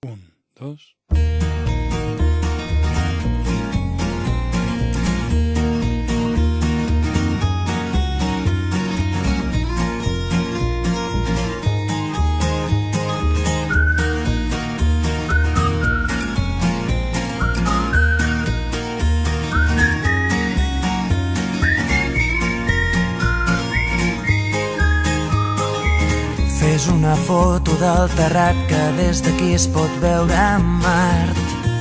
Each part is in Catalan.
Un, dos... Fes una foto del terrat que des d'aquí es pot veure Mart.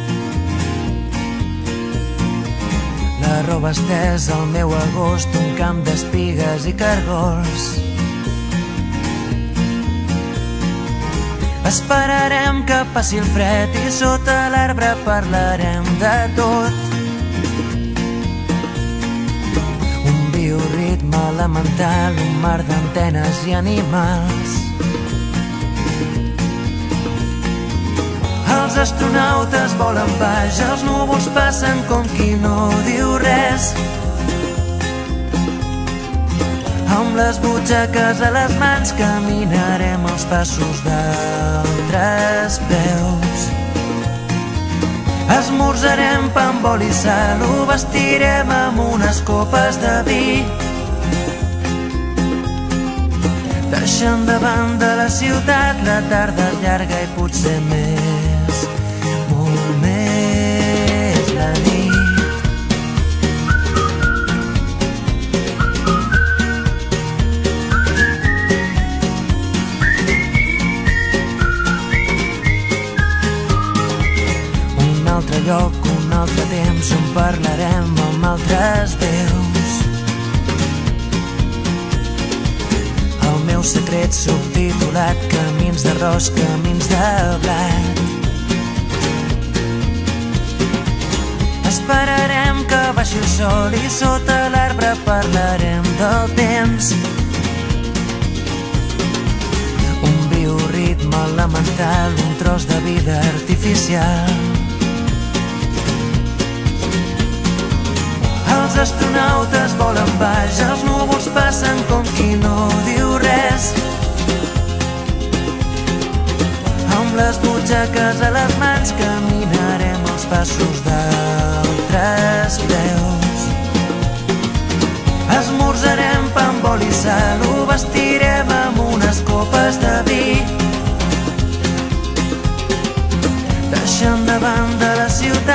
La roba estesa al meu agost, un camp d'espigues i cargols. Esperarem que passi el fred i sota l'arbre parlarem de tot. Un bioritme elemental, un mar d'antenes i animals. Els astronautes volen baix, els núvols passen com qui no diu res. Amb les butxaques a les mans caminarem els passos d'altres peus. Esmorzarem pa amb oli i sal, ho vestirem amb unes copes de vi. Deixant de banda la ciutat, la tarda és llarga i potser més, molt més la nit. Un altre lloc, un altre temps, on parlarem amb altres déus. El meu secret subtitulat, camins d'arròs, camins de blat. Esperarem que baixi el sol i sota l'arbre parlarem del temps. Un bioritme elemental, un tros de vida artificial. Els astronautes volen baix, els núvols passen com qui no diu res. Amb les butxaques a les mans caminarem els passos d'altres peus. Esmorzarem pa amb oli i sal, ho vestirem amb unes copes de vi. Deixant de banda la ciutat,